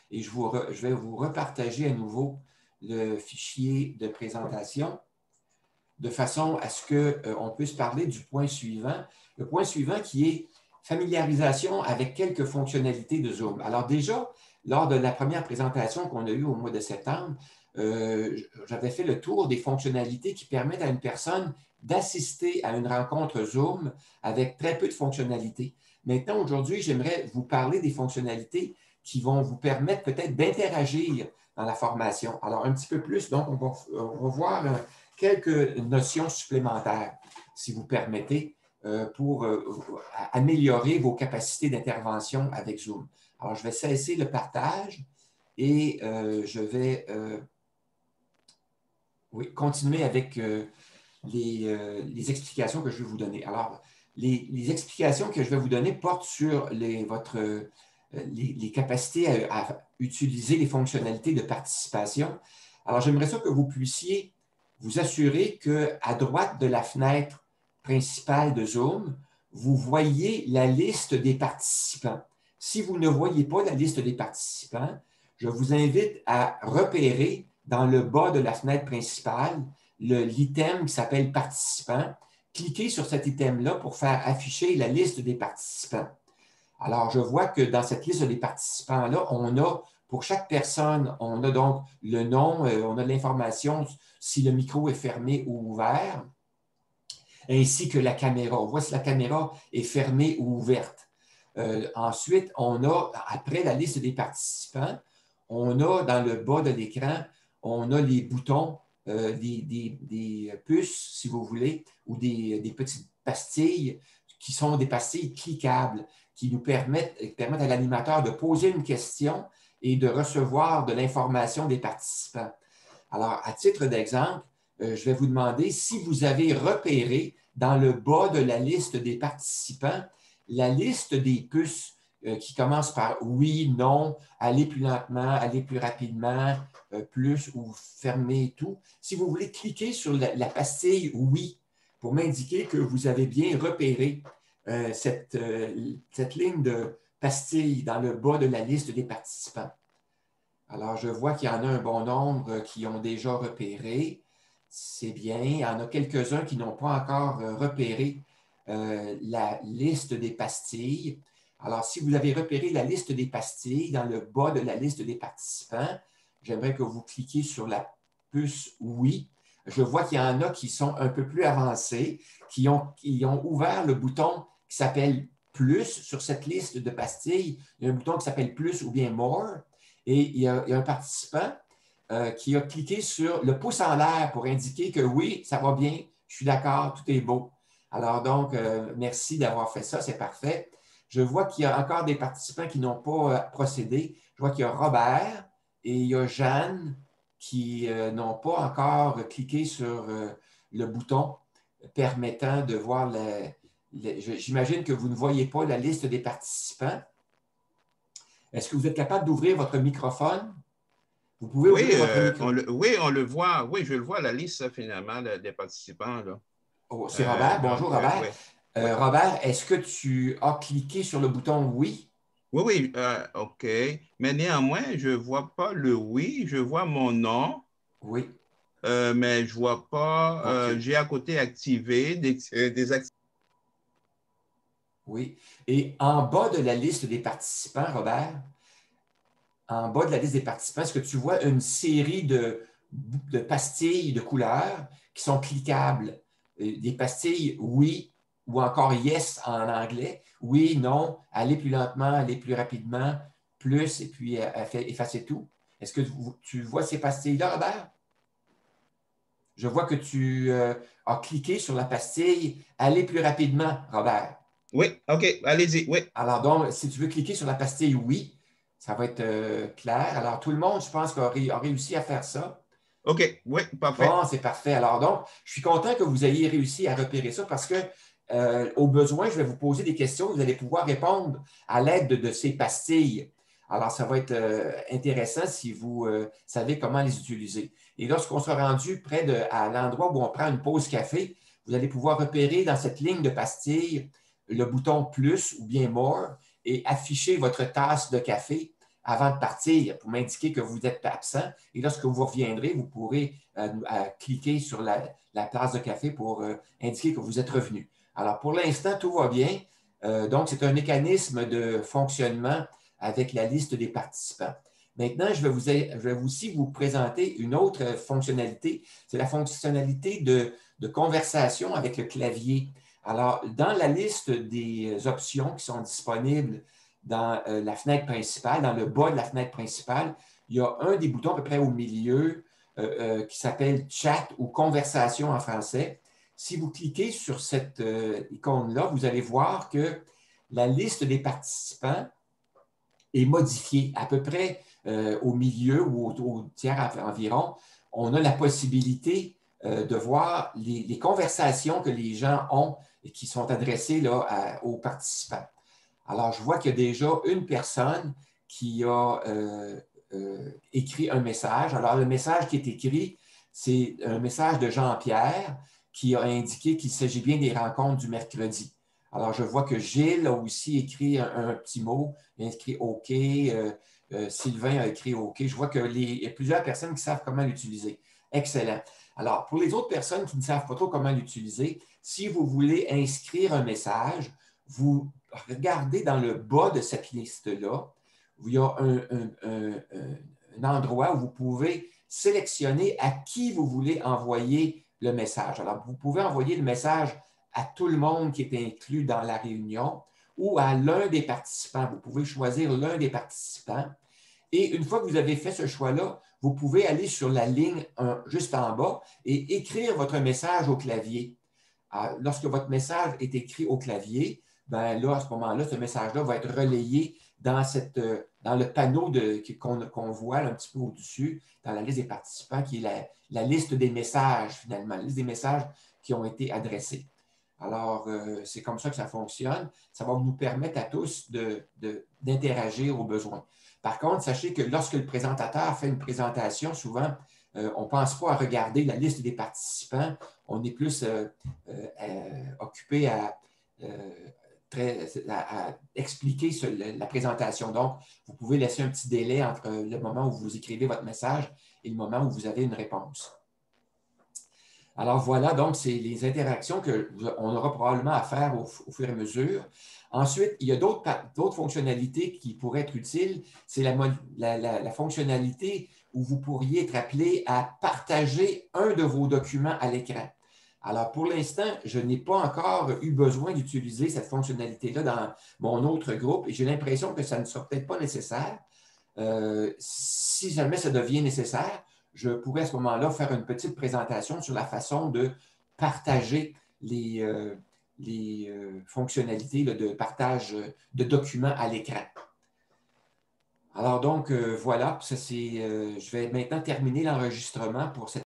et je vais vous repartager à nouveau le fichier de présentation de façon à ce qu'on puisse parler du point suivant. Le point suivant qui est familiarisation avec quelques fonctionnalités de Zoom. Alors déjà, lors de la première présentation qu'on a eue au mois de septembre, j'avais fait le tour des fonctionnalités qui permettent à une personne d'assister à une rencontre Zoom avec très peu de fonctionnalités. Maintenant, aujourd'hui, j'aimerais vous parler des fonctionnalités qui vont vous permettre peut-être d'interagir dans la formation. Alors, un petit peu plus, donc, on va voir quelques notions supplémentaires, si vous permettez, pour améliorer vos capacités d'intervention avec Zoom. Alors, je vais cesser le partage et je vais continuer avec les explications que je vais vous donner. Alors, les explications que je vais vous donner portent sur les capacités à utiliser les fonctionnalités de participation. Alors, j'aimerais ça que vous puissiez vous assurer qu'à droite de la fenêtre principale de Zoom, vous voyez la liste des participants. Si vous ne voyez pas la liste des participants, je vous invite à repérer dans le bas de la fenêtre principale l'item qui s'appelle « Participants ». Cliquez sur cet item-là pour faire afficher la liste des participants. Alors, je vois que dans cette liste des participants-là, on a, pour chaque personne, on a donc le nom, on a l'information si le micro est fermé ou ouvert, ainsi que la caméra. On voit si la caméra est fermée ou ouverte. Ensuite, on a, après la liste des participants, on a dans le bas de l'écran, on a les boutons, des puces, si vous voulez, ou des petites pastilles qui sont des pastilles cliquables, qui nous permettent à l'animateur de poser une question et de recevoir de l'information des participants. Alors, à titre d'exemple, je vais vous demander si vous avez repéré dans le bas de la liste des participants la liste des puces qui commence par oui, non, aller plus lentement, aller plus rapidement, plus ou fermer tout. Si vous voulez cliquer sur la pastille oui pour m'indiquer que vous avez bien repéré cette ligne de pastille dans le bas de la liste des participants. Alors, je vois qu'il y en a un bon nombre qui ont déjà repéré. C'est bien. Il y en a quelques-uns qui n'ont pas encore repéré la liste des pastilles. Alors, si vous avez repéré la liste des pastilles dans le bas de la liste des participants, j'aimerais que vous cliquiez sur la puce « Oui ». Je vois qu'il y en a qui sont un peu plus avancés, qui ont ouvert le bouton qui s'appelle « Plus » sur cette liste de pastilles. Il y a un bouton qui s'appelle « Plus » ou bien « More ». Et il y a un participant qui a cliqué sur le pouce en l'air pour indiquer que oui, ça va bien, je suis d'accord, tout est beau. Alors donc, merci d'avoir fait ça, c'est parfait. Je vois qu'il y a encore des participants qui n'ont pas procédé. Je vois qu'il y a Robert et il y a Jeanne qui n'ont pas encore cliqué sur le bouton permettant de voir j'imagine que vous ne voyez pas la liste des participants. Est-ce que vous êtes capable d'ouvrir votre microphone? Vous pouvez Oui, ouvrir votre microphone. oui, on le voit. Oui, je le vois, la liste finalement des participants. Là. Oh, c'est Robert. Bonjour, Robert. Oui. Oui. Robert, est-ce que tu as cliqué sur le bouton « Oui » ? Oui, oui, OK. Mais néanmoins, je ne vois pas le oui, je vois mon nom, Oui. mais je ne vois pas, OK. j'ai à côté activé des activités. Oui. Et en bas de la liste des participants, Robert, en bas de la liste des participants, est-ce que tu vois une série de pastilles de couleurs qui sont cliquables? Des pastilles « Oui » ou encore « Yes » en anglais. Oui, non, aller plus lentement, aller plus rapidement, plus, et puis effacer tout. Est-ce que tu vois ces pastilles-là, Robert? Je vois que tu as cliqué sur la pastille « Aller plus rapidement », Robert. Oui, OK, allez-y, oui. Alors donc, si tu veux cliquer sur la pastille « Oui », ça va être clair. Alors, tout le monde, je pense, a réussi à faire ça. OK, oui, parfait. Bon, c'est parfait. Alors donc, je suis content que vous ayez réussi à repérer ça parce que, au besoin, je vais vous poser des questions. Vous allez pouvoir répondre à l'aide de ces pastilles. Alors, ça va être intéressant si vous savez comment les utiliser. Et lorsqu'on sera rendu à l'endroit où on prend une pause café, vous allez pouvoir repérer dans cette ligne de pastilles le bouton « Plus » ou bien « More » et afficher votre tasse de café avant de partir pour m'indiquer que vous êtes absent. Et lorsque vous reviendrez, vous pourrez cliquer sur la tasse de café pour indiquer que vous êtes revenu. Alors, pour l'instant, tout va bien. Donc, c'est un mécanisme de fonctionnement avec la liste des participants. Maintenant, je vais aussi vous présenter une autre fonctionnalité. C'est la fonctionnalité de conversation avec le clavier. Alors, dans la liste des options qui sont disponibles dans la fenêtre principale, dans le bas de la fenêtre principale, il y a un des boutons à peu près au milieu qui s'appelle Chat ou Conversation en français. Si vous cliquez sur cette icône-là, vous allez voir que la liste des participants est modifiée à peu près au milieu ou au tiers environ. On a la possibilité de voir les conversations que les gens ont et qui sont adressées là, aux participants. Alors, je vois qu'il y a déjà une personne qui a écrit un message. Alors, le message qui est écrit, c'est un message de Jean-Pierre qui a indiqué qu'il s'agit bien des rencontres du mercredi. Alors, je vois que Gilles a aussi écrit un petit mot, il a écrit OK, Sylvain a écrit OK. Je vois qu'il y a plusieurs personnes qui savent comment l'utiliser. Excellent. Alors, pour les autres personnes qui ne savent pas trop comment l'utiliser, si vous voulez inscrire un message, vous regardez dans le bas de cette liste-là, il y a un endroit où vous pouvez sélectionner à qui vous voulez envoyer le message. Alors, vous pouvez envoyer le message à tout le monde qui est inclus dans la réunion ou à l'un des participants. Vous pouvez choisir l'un des participants. Et une fois que vous avez fait ce choix-là, vous pouvez aller sur la ligne juste en bas et écrire votre message au clavier. Alors, lorsque votre message est écrit au clavier, ben là, à ce moment-là, ce message-là va être relayé dans le panneau qu'on voit là, un petit peu au-dessus, dans la liste des participants, qui est la liste des messages, finalement, la liste des messages qui ont été adressés. Alors, c'est comme ça que ça fonctionne. Ça va nous permettre à tous d'interagir au besoin. Par contre, sachez que lorsque le présentateur fait une présentation, souvent, on ne pense pas à regarder la liste des participants. On est plus occupé à expliquer la présentation. Donc, vous pouvez laisser un petit délai entre le moment où vous écrivez votre message et le moment où vous avez une réponse. Alors voilà, donc c'est les interactions qu'on aura probablement à faire au fur et à mesure. Ensuite, il y a d'autres fonctionnalités qui pourraient être utiles. C'est la fonctionnalité où vous pourriez être appelé à partager un de vos documents à l'écran. Alors, pour l'instant, je n'ai pas encore eu besoin d'utiliser cette fonctionnalité-là dans mon autre groupe et j'ai l'impression que ça ne sera peut-être pas nécessaire. Si jamais ça devient nécessaire, je pourrais à ce moment-là faire une petite présentation sur la façon de partager les fonctionnalités là, de partage de documents à l'écran. Alors donc, voilà, je vais maintenant terminer l'enregistrement pour cette